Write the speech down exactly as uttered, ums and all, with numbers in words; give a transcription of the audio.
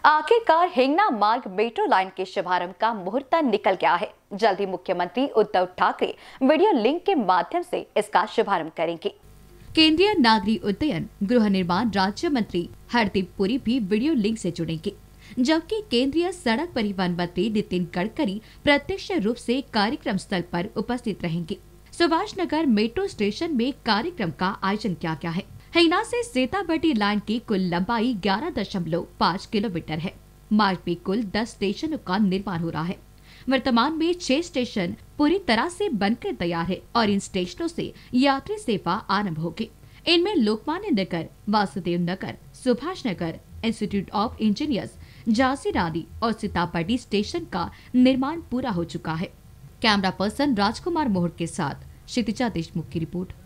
आखिरकार हिंगना मार्ग metro line के शुभारंभ का मुहूर्त निकल गया है। जल्द ही मुख्यमंत्री उद्धव ठाकरे वीडियो लिंक के माध्यम से इसका शुभारंभ करेंगे। केंद्रीय नागरिक उड्डयन गृह निर्माण राज्य मंत्री हरदीप पुरी भी वीडियो लिंक से जुड़ेंगे, जबकि केंद्रीय सड़क परिवहन मंत्री नितिन गडकरी प्रत्यक्ष रूप से कार्यक्रम स्थल पर उपस्थित रहेंगे। सुभाष नगर मेट्रो स्टेशन में कार्यक्रम का आयोजन किया गया है। हिंगना से सीताबर्डी लाइन की कुल लंबाई ग्यारह दशमलव पाँच किलोमीटर है। मार्ग में कुल दस स्टेशनों का निर्माण हो रहा है। वर्तमान में छह स्टेशन पूरी तरह से बनकर तैयार है और इन स्टेशनों से यात्री सेवा आरंभ होगी। इनमें Lokmanya Nagar, Vasudev Nagar, Subhash Nagar, institute of engineers, Jhansi Rani और सीताबर्डी स्टेशन का निर्माण पूरा हो चुका है। कैमरा पर्सन राजकुमार मोहर के साथ क्षितिजा देशमुख की रिपोर्ट।